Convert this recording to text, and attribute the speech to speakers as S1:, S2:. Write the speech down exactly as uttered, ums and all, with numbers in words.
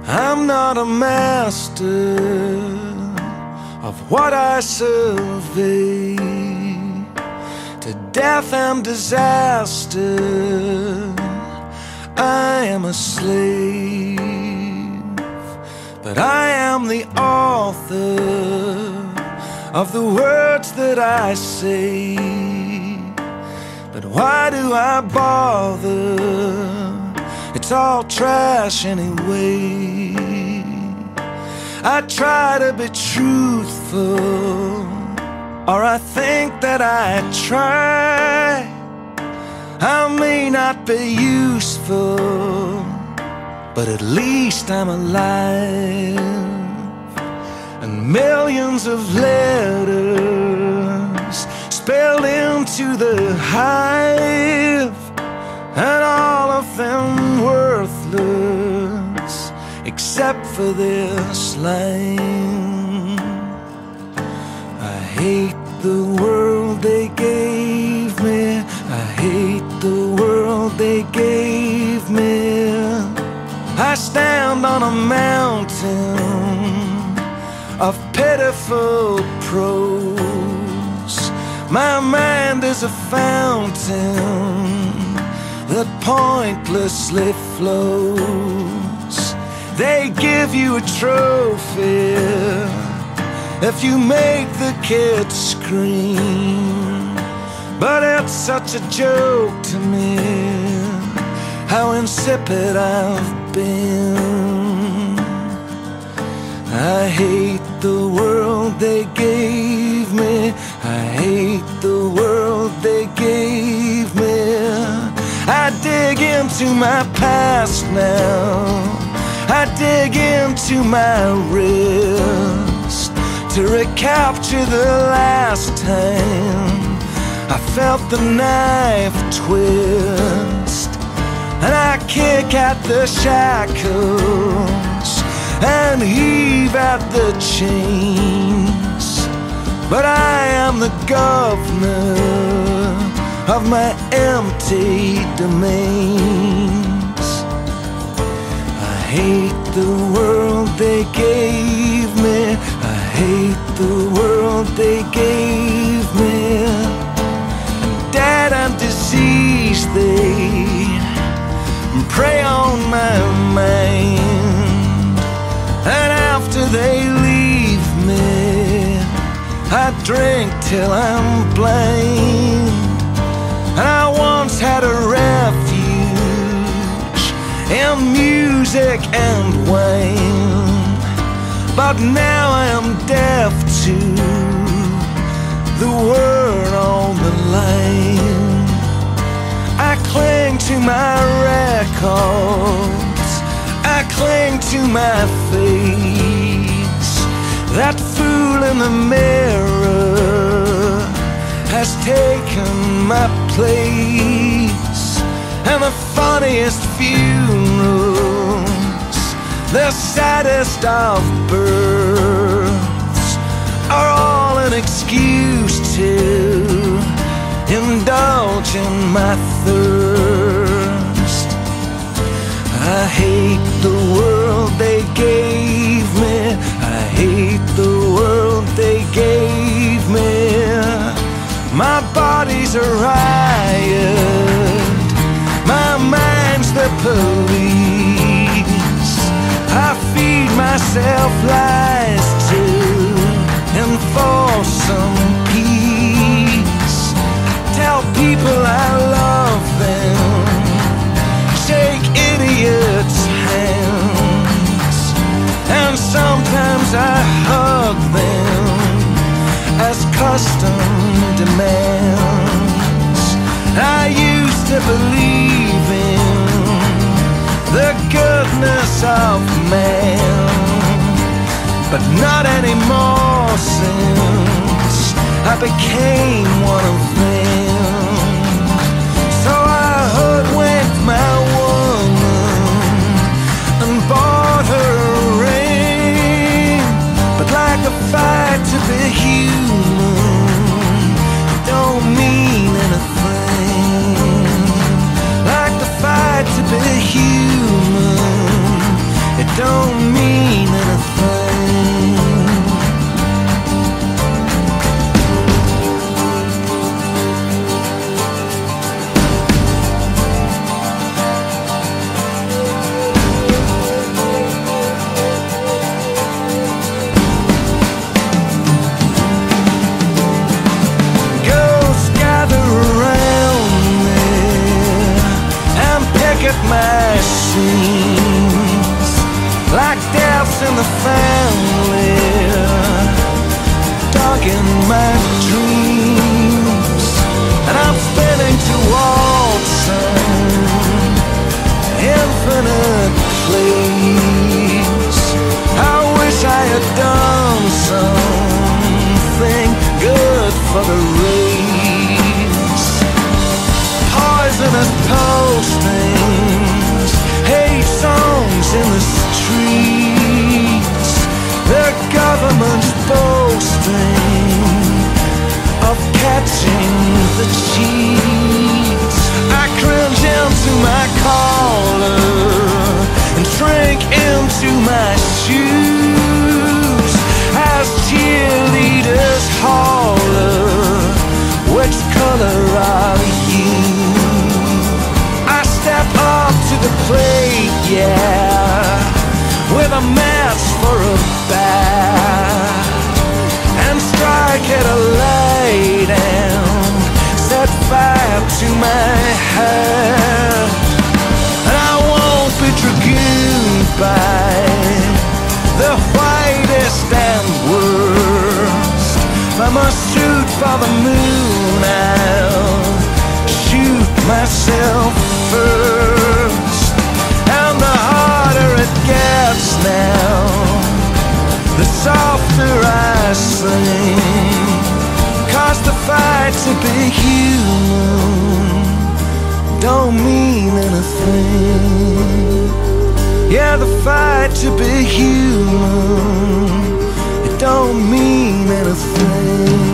S1: I'm not a master of what I survey. To death and disaster I am a slave, but I am the author of the words that I say. But why do I bother? It's all trash anyway. I try to be truthful, or I think that I try. I may not be useful, but at least I'm alive. And millions of letters spilled into the hive, and all of them worthless except for this line. I hate the world they gave me. I hate the world they gave me. I stand on a mountain of pitiful prose. My mind is a fountain that pointlessly flows. They give you a trophy if you make the kids scream, but it's such a joke to me how insipid I've been. I hate the world they gave me. I hate the world they gave me. I dig into my past now. I dig into my wrist to recapture the last time I felt the knife twist. And I kick at the shackles and heave at the chains, but I am the governor of my empty domains. I hate the world they gave me. I hate the world they gave me. And dead and disease they prey on my mind, and after they leave me I drink till I'm blind. And I once had a refuge in music and wine, but now I am deaf to the word on the line. I cling to my records, I cling to my face. That fool in the mirror has taken my place. And the funniest funerals, the saddest of births, are all an excuse to indulge in my thirst. I hate the world they gave me. I hate the world they gave me. My body's a riot, my mind's the police. I feed myself lies to enforce some peace. Tell people I love them, shake idiots' hands, and sometimes I hug them as custom demands. I used to believe in the goodness of man, but not anymore since I became one of them. So I hoodwinked my woman and bought her a ring, but like a fight to be human don't mean anything. Like the fight to be human, it don't at my scenes like deaths in the family, dark in my dreams, and I'm spinning to waltzing infinite place. I wish I had done something good for the race. Poisonous postings, hate songs in the streets, the government's boasting of catching the cheats. I cringe into my collar and shrink into my shoes as cheerleaders holler, which color are you? I step up to the plate, yeah, with a match for a bat, and strike at a light and set fire to my head. And I won't be dragooned by the whitest and worst. I must shoot for the moon, I'll shoot myself first. And the harder it gets now, the softer I sing, 'cause the fight to be human don't mean anything. Yeah, the fight to be human, it don't mean anything.